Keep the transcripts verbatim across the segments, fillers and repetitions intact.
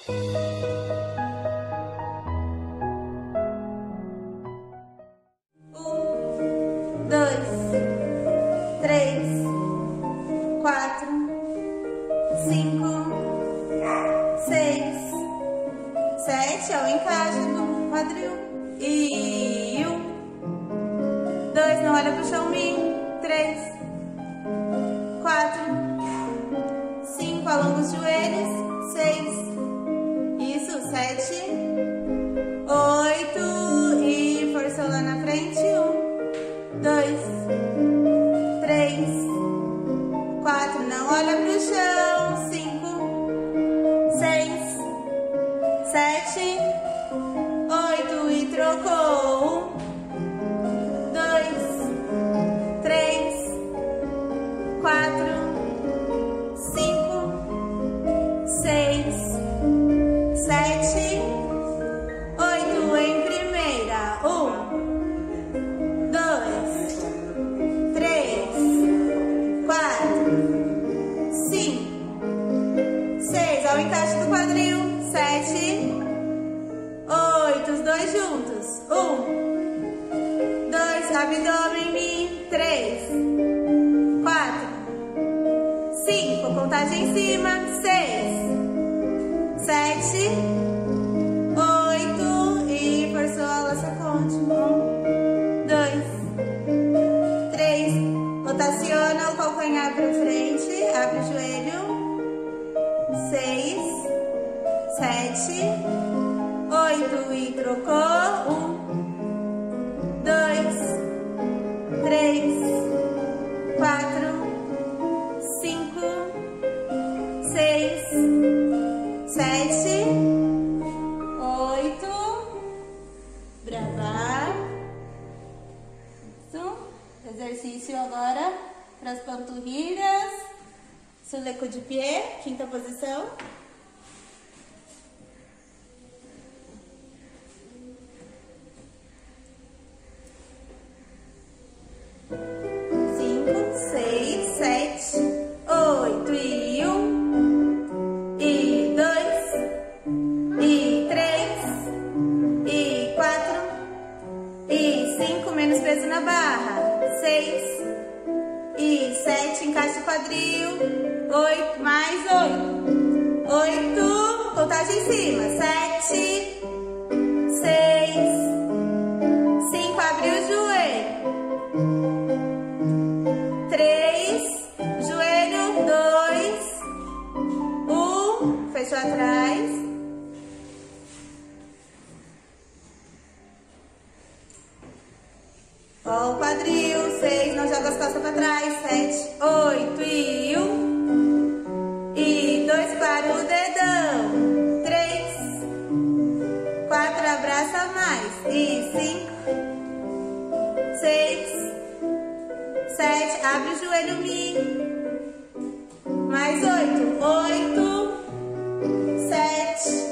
Sete é o encaixe do quadril. E um, dois, não olha pro chão, mi. Três, quatro, cinco, alonga os joelhos. Seis, isso, sete, oito e forçou lá na frente. Um, dois, três, quatro, não olha pro chão. Cinco, seis, sete, oito e trocou. Um, dois, três, quatro, cinco, seis, sete, oito em primeira. Um, dois, três, quatro, cinco, seis. Ao encaixe do quadril. Sete, oito, os dois juntos. Um, dois, abdômen, mi. Três, quatro, cinco, contagem em cima. Seis, sete, oito e forçou a laça conte. Um, dois, três, rotaciona o calcanhar para frente, abre o joelho. Seis, sete, oito e trocou. Um, dois, três, quatro, cinco, seis, sete, oito. Brava. Isso. Exercício agora para as panturrilhas. Suleco de pé, quinta posição. Menos peso na barra. Seis e sete, encaixa o quadril. Oito, mais oito. Oito, contagem em cima. Sete, seis, cinco, abre o joelho. Três, joelho, dois, um, fechou atrás. Ó o quadril, seis, não joga as costas para trás, sete, oito e um, e dois para o dedão, três, quatro, abraça mais, e cinco, seis, sete, abre o joelho, mi, mais oito, oito, sete,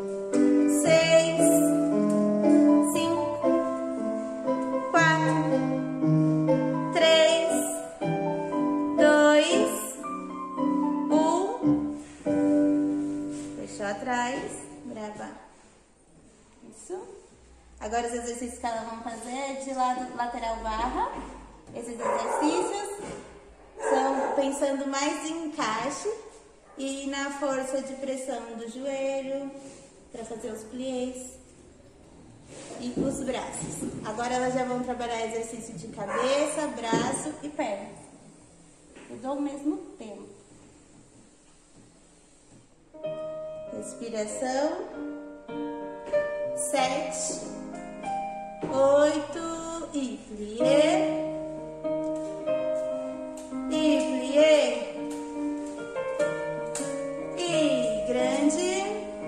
atrás, brava. Isso. Agora os exercícios que elas vão fazer é de lado lateral barra. Esses exercícios são pensando mais em encaixe e na força de pressão do joelho para fazer os pliés e os braços. Agora elas já vão trabalhar exercício de cabeça, braço e perna. Tudo ao mesmo tempo. Respiração. Sete, oito e plié. E plié. E grande.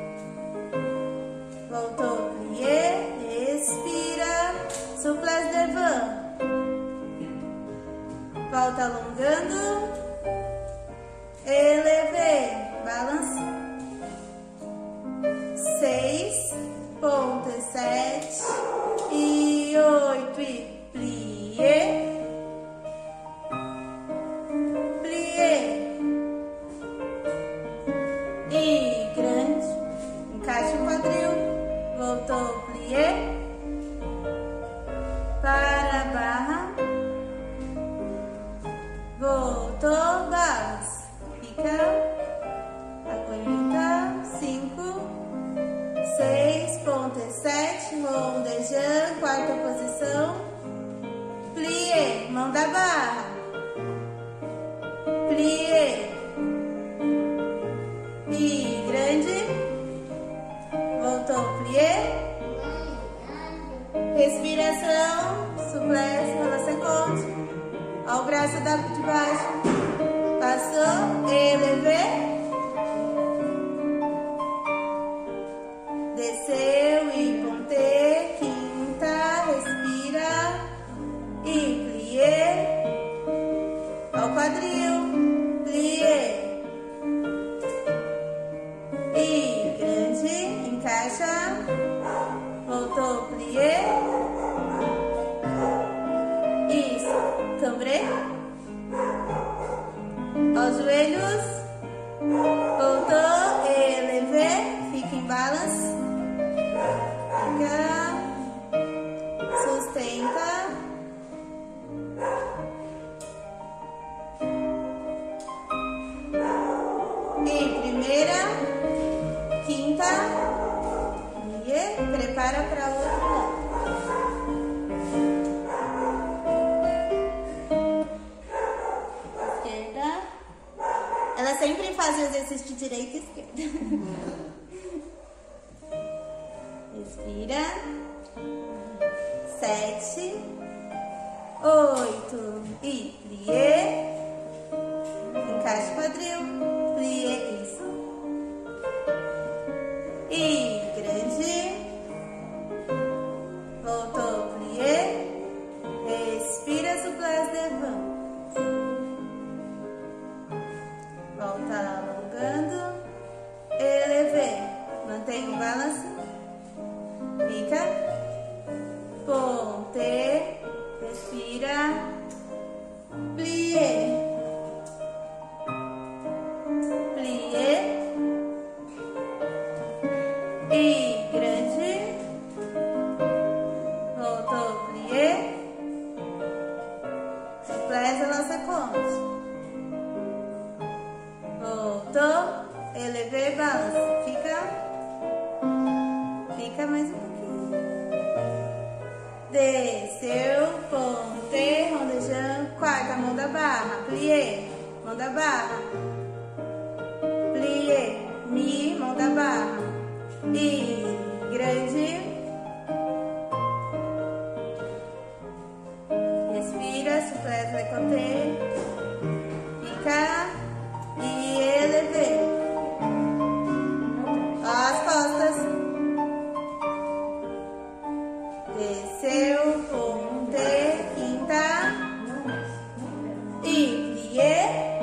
Voltou, plié. Respira. Souplesse devant. Volta alongando. Elevé. Balance. Seis, ponta, sete e oito e plié. I grande, voltou, plié, respiração, souplesse, relaxa conte, ao braço da de baixo, passou, elevê, desceu e ponte, quinta, respira e plié, ao quadril, plié. I grande, encaixa, voltou, plié, isso, cambré, aos joelhos, voltou, elevê, fica em balance, fica, sustenta, e primeira, quinta, e prepara para o outro lado. Esquerda. Ela sempre faz o exercício de direita e esquerda. Respira. Sete, oito e plié. Encaixe o quadril, plié, isso. I grande, voltou, plié, respira, souplesse, devant, volta alongando, elevê, mantém o balance, fica, ponte, respira, plié, plié, I grande, voltou, plié, souplesse, lança conte, voltou, elevê, balance, fica, fica mais um pouquinho, desceu, ponte, rondejando, quarta, mão da barra, plié, mão da barra, plié, mi, mão da barra, I grande, respira, souplesse, vai conter, fica e elevê, as costas, desceu, ponte, quinta, e plié,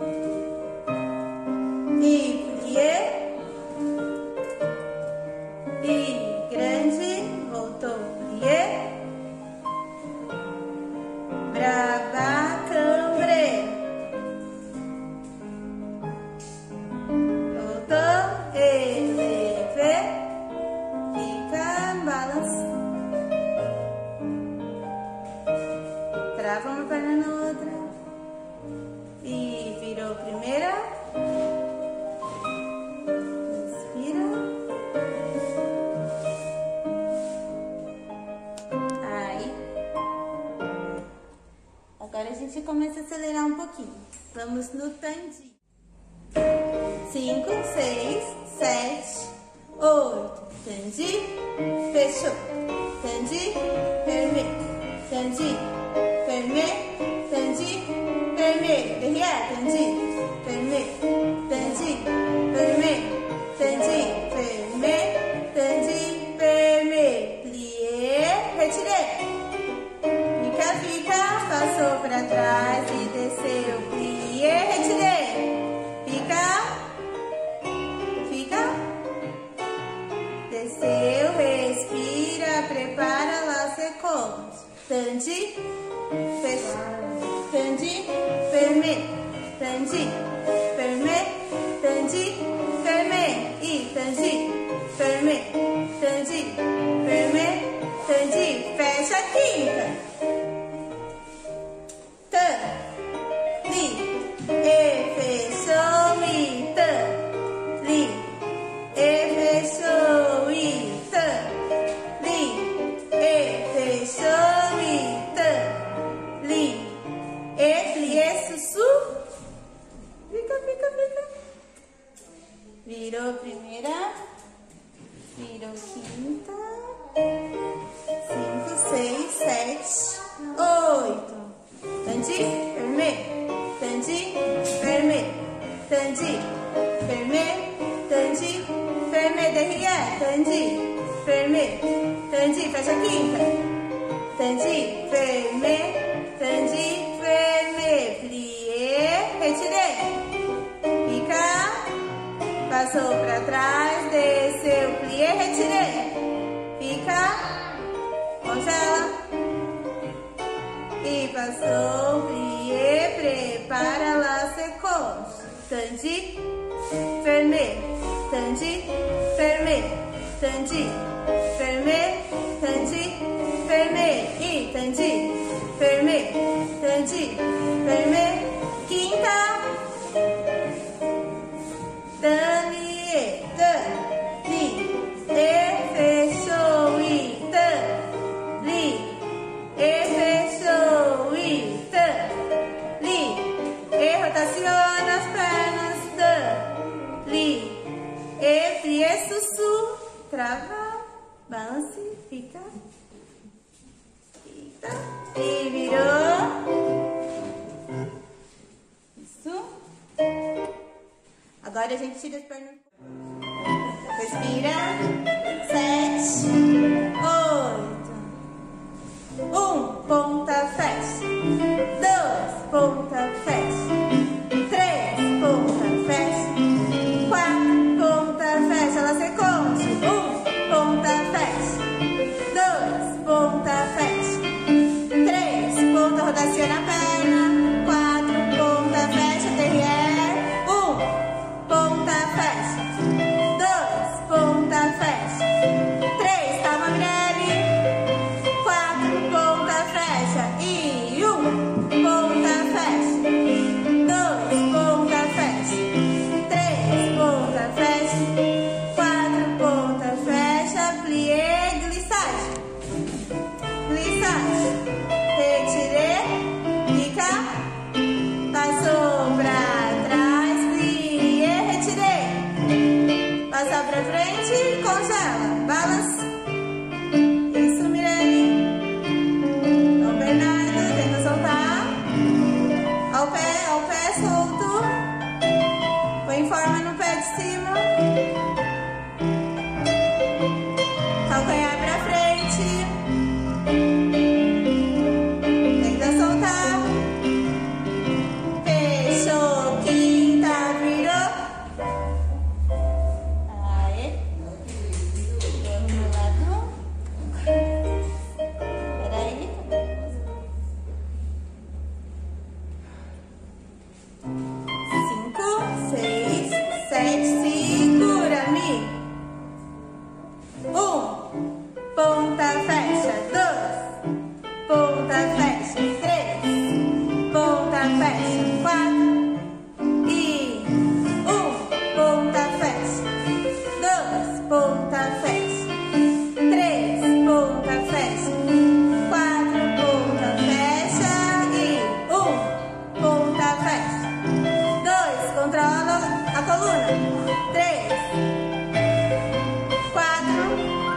e plié, I grande, voltou, plié, brava, cambré, voltou, elevê, fica, balance, trava uma perna na outra, e virou primeira, respira. Agora a gente começa a acelerar um pouquinho. Vamos no tandi. Cinco, seis, sete, oito. Tandi, fechou. Tandi, fermé. Tandi, fermé. Tandi, fermé. Derrière, tandi, fermé. Tandi, fermé. Tandi, fermé. Tandi, fermé. Plié, retiré. Fica, fica, passou para trás e desceu, plié, retirei, fica, fica, desceu, respira, prepara, lá, secou, tandi, fechou, tandi, fermé, tandi, fermé, tandi, fermé, e tandi, fermé, tandi, fermé, tandi, fecha a quinta. virou primeira, virou quinta, cinco, seis, sete, oito. Tandi, fermé, tandi, fermé, tandi, fermé, tandi, fermé, derrière, tandi, fermé, tandi, fecha a quinta, tandi, fermé, tandi, fermé, plié, retirei, fica, passou pra trás, desceu, plié, retirei, fica, congela. E passou, plié, prepara la seconde. Tandi, fermé, tandi, fermé, tandi, fermé, tandi, fermé. E tandi, fermé, tandi, fermé. Quinta. Dali, dali, e fechou, e dali. E fechou, e dali, e rotaciona as pernas, dali, e plié, sussu, trava, balance, fica, fica, e virou, isso, agora a gente tira as pernas, respira, sete, oito, um, ponta, fecha. Dois, ponta, fecha. Três, ponta, fecha. Quatro, ponta, fecha. La seconde. Um, ponta, fecha. Dois, ponta, fecha. Três, ponta, rotaciona a perna. Quatro, ponta, fecha. Derrière. Um, ponta, fecha. Dois, ponta, fecha. Três, calma, Mirelle. E um, ponta, fecha, dois, ponta, fecha, três, ponta, fecha, quatro, ponta, fecha, plié, glissade, glissade, retirei, fica, passou pra trás, plié, retirei, passar pra frente, congela, balance. Ao pé, ao pé, solto. Põe forma no pé de cima. Calcanhar pra frente. Tenta soltar. Fechou, quinta, virou. Aê. Virou no meu lado. Peraí. Seis, sete, segura-me. Um, ponta, fecha. Dois, ponta, fecha. Três, ponta, fecha. Quatro e um, ponta, fecha. Dois, ponta, fecha. Três, ponta, fecha. Quatro, ponta, fecha e um, ponta, fecha. Controla a coluna. Três, quatro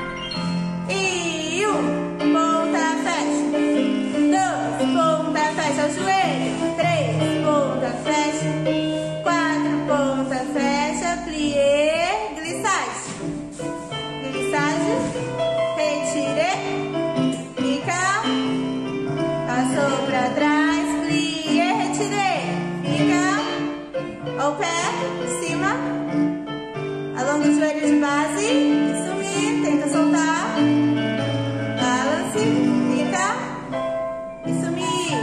e um. Ponta, fecha. Dois, ponta, fecha o joelho. Três, ponta, fecha. Quatro, ponta, fecha. Plié, glissade. Glissade. Retirei. Fica. Passou pra trás. Plié, retirei. Fica. Ao pé, cima, alonga o joelho de base, e sumir, tenta soltar, balance, fica, e sumir,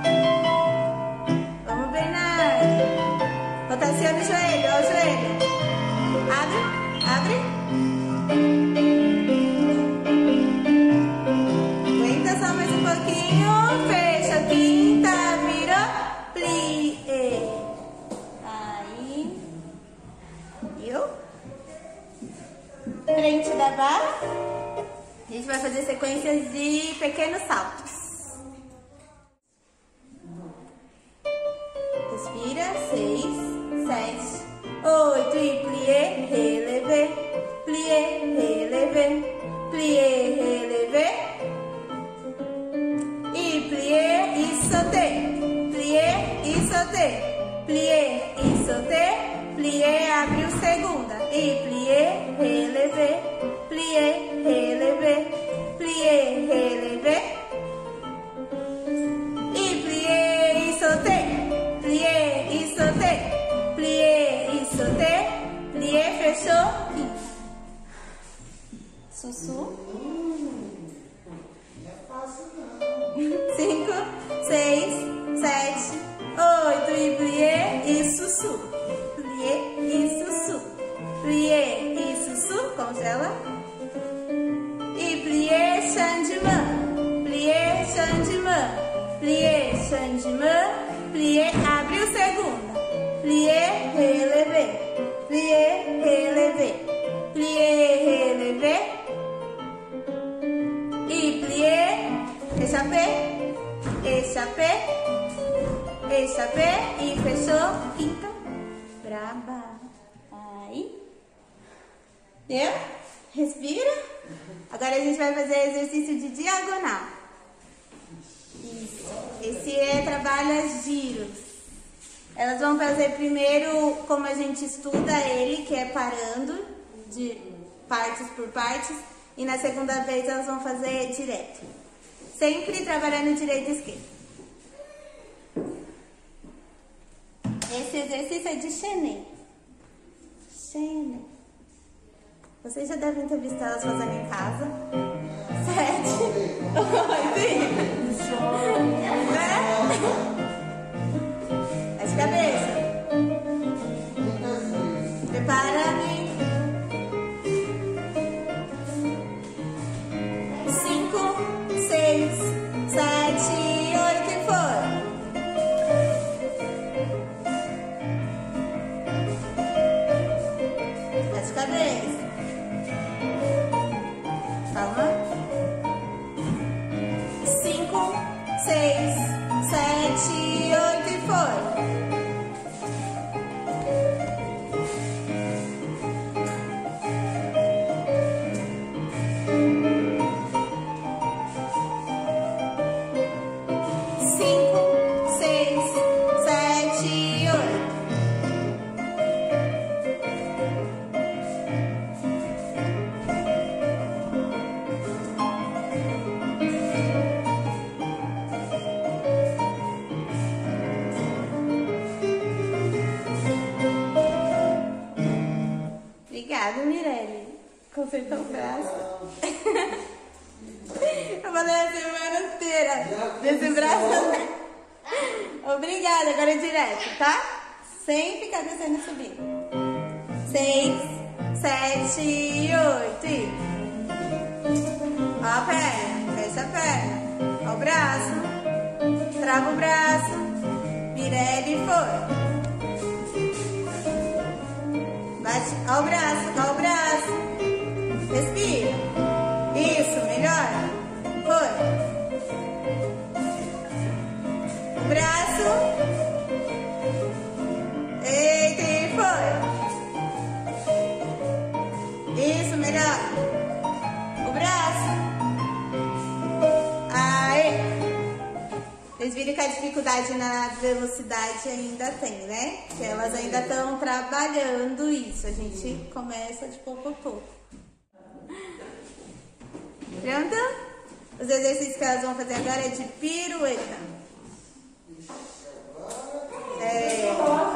vamos Bernardo, rotaciona o joelho, ó o joelho, abre, abre, aguenta só mais um pouquinho, fecha, quinta, virou, plié. Viu? Frente da barra. A gente vai fazer sequências de pequenos saltos. Respira. Seis, sete, oito e plié. abriu segunda. E plié, relevé, plié, relevé, plié, relevé. E plié e sauté, plié e sauté, plié e sauté, plié, fechou, quinta. Sussu. Cinco, seis, sete, oito e plié e sussu. Plié e sussu. Plié e sussu, congela. E plié, changeman. Plié, changeman. Plié, changeman. Plié, abriu segunda. Plié, relevé. Plié, relevé. Plié, relevé. E plié, échappé, échappé, échappé e fechou, quinta, braba. Aí, deu? Respira. Agora a gente vai fazer exercício de diagonal. Isso. Esse é trabalha giros. Elas vão fazer primeiro como a gente estuda ele, que é parando de partes por partes. E na segunda vez elas vão fazer direto. Sempre trabalhando direita e esquerda. Esse exercício é de Chené. Chené. Vocês já devem ter visto elas fazendo em casa. Sete. Oito. Né? As cabeças. Prepara e... Seis, sete, oito e foi. As cabeças. Calma. Cinco, seis, sete, oito e foi. Obrigada, Mirelle. Consertou o braço. Eu falei a semana inteira desse braço. Obrigada, agora é direto, tá? Sem ficar descendo e subindo. Seis, sete, oito e... Ó a perna, fecha a perna. Ó o braço. Trava o braço. Mirelle e foi. Bate ao braço, ao braço. Respira. Isso, melhora. Foi. O braço. Eita, e foi. Isso, melhora. O braço. Aí. Vocês viram que a dificuldade na velocidade ainda tem, né? Que elas ainda estão trabalhando isso. A gente começa de pouco a pouco. Pronto? Os exercícios que elas vão fazer agora é de pirueta. É.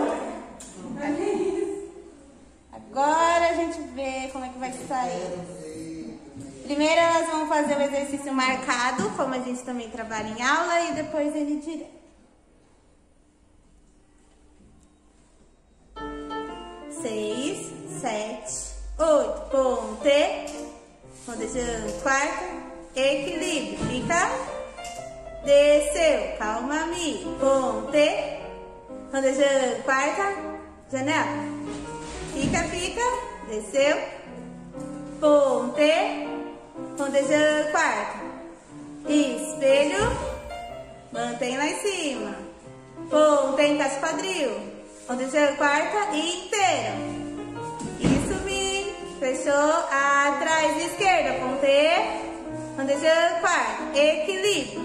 Agora a gente vê como é que vai sair. Primeiro elas vão fazer o exercício marcado, como a gente também trabalha em aula, e depois ele direto. Seis, sete, oito, ponte, pontejando, quarta, equilíbrio, fica, desceu, calma, mi, ponte, pontejando, quarta, janela, fica, fica, desceu, ponte, pontejando, quarta, espelho, mantém lá em cima, ponte, encaixa o quadril, pontejando, quarta e inteiro. Isso, mi, fechou, atrás, esquerda, ponte, pontejando, quarta, equilíbrio,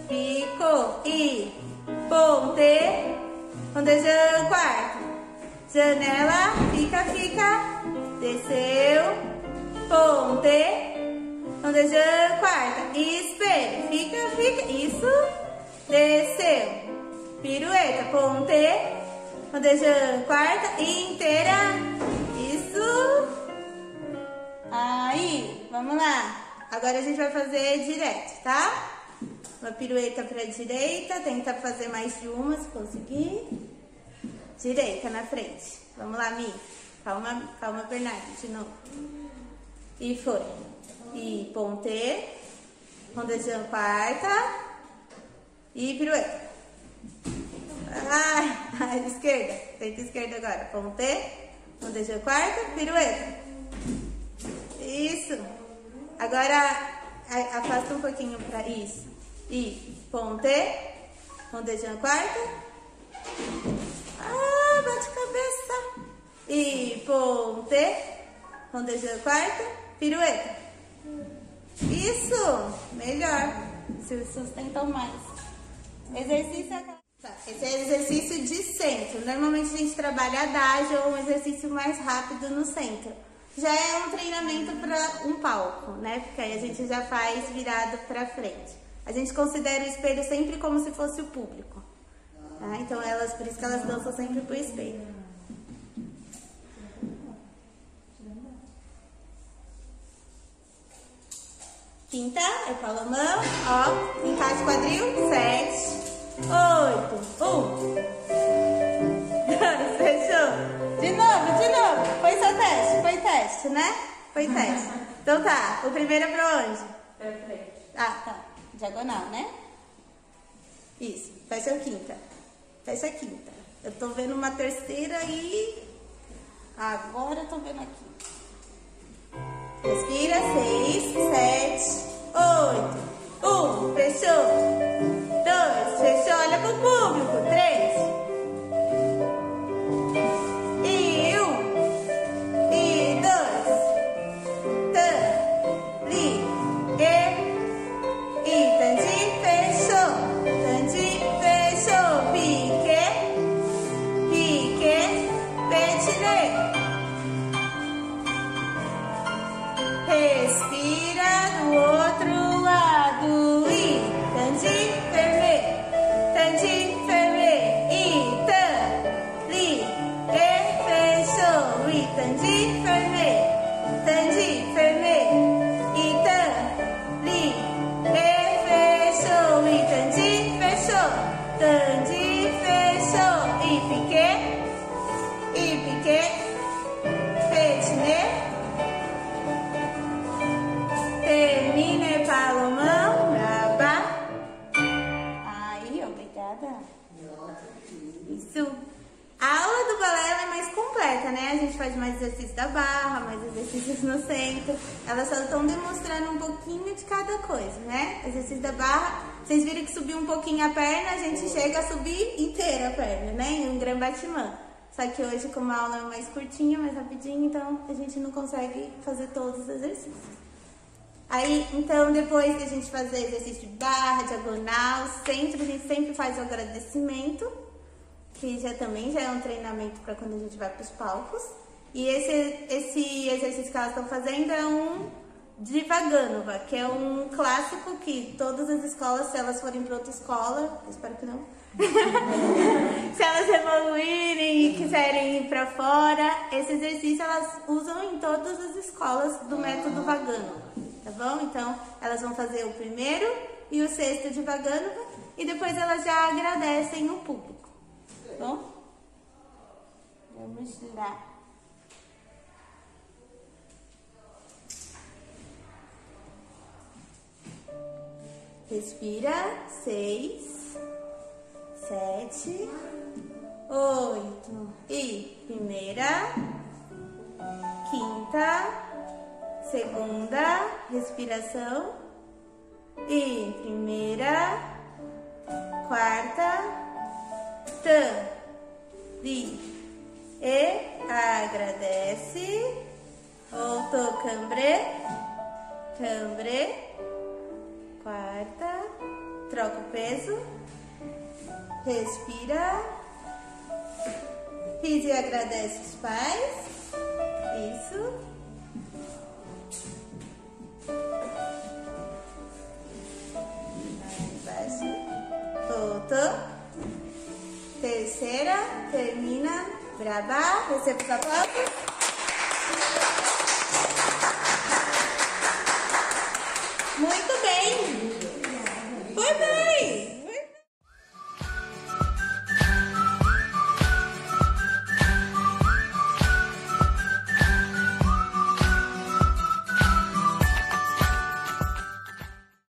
ficou, e ponte, pontejando, quarta, janela, fica, fica, desceu, ponte, rondejando, quarta, espelho, fica, fica, isso, desceu, pirueta, ponte, rondejando, quarta, inteira, isso, aí, vamos lá, agora a gente vai fazer direto, tá? Uma pirueta pra direita, tenta fazer mais de uma se conseguir, direita na frente, vamos lá, Mi, calma, calma, Bernardo, de novo, e foi. E ponte, rondejando quarta e pirueta. Ai, ai, esquerda, tenta esquerda agora. Ponte, rondejando quarta, pirueta. Isso. Agora afasta um pouquinho para isso. E ponte, rondejando quarta. Ah, bate cabeça. E ponte, rondejando quarta, pirueta. Isso, melhor. Se sustentam mais. Exercício. Esse é exercício de centro. Normalmente a gente trabalha adágio ou um exercício mais rápido no centro. Já é um treinamento para um palco, né? Porque aí a gente já faz virado para frente. A gente considera o espelho sempre como se fosse o público. Tá? Então elas, por isso que elas dançam sempre pro espelho. Quinta, é palomão, ó, encaixe quadril, sete, oito, um, dois, fechou. De novo, de novo, foi só teste, foi teste, né? Foi teste. Então tá, o primeiro é pra onde? Pra frente. Ah, tá, diagonal, né? Isso, fecha a quinta, fecha a quinta. Eu tô vendo uma terceira e agora eu tô vendo aqui. Respira, seis, sete, oito, um, fechou, dois, fechou, olha pro público, três, e um, e dois, tan, li, e, e, tandi, fechou, tandi, fechou, pique, pique, petine. Respira do outro lado e tandi, ferme, tandi, ferme, e tan, li, e fechou, e tandi, ferme, tandi, ferme, e tan, li, e fechou, e tandi, fechou, tandi, fechou, e pique, e pique, petine. Termine palomão, braba. Aí, obrigada. Isso. A aula do balé ela é mais completa, né? A gente faz mais exercícios da barra, mais exercícios no centro. Elas só estão demonstrando um pouquinho de cada coisa, né? Exercício da barra, vocês viram que subiu um pouquinho a perna, a gente chega a subir inteira a perna, né? Em um grand battement. Só que hoje, como a aula é mais curtinha, mais rapidinho, então a gente não consegue fazer todos os exercícios. Aí, então, depois que a gente fazer exercício de barra, diagonal, centro, a gente sempre faz o agradecimento, que já também já é um treinamento para quando a gente vai para os palcos. E esse, esse exercício que elas estão fazendo é um Divaganova, que é um clássico que todas as escolas, se elas forem para outra escola, eu espero que não, se elas evoluírem e quiserem ir para fora, esse exercício elas usam em todas as escolas do método Vaganova. Tá bom? Então, elas vão fazer o primeiro e o sexto de Vaganova e depois elas já agradecem o público. Tá bom? Vamos lá. Respira. Seis, sete, oito. E primeira, quinta, segunda, respiração, e primeira, quarta, tan, li, e agradece, voltou, cambre, cambre, quarta, troca o peso, respira, Riso e agradece os pais. Isso. Aí embaixo. Voltou. Terceira. Termina. Brava. Receba os aplausos.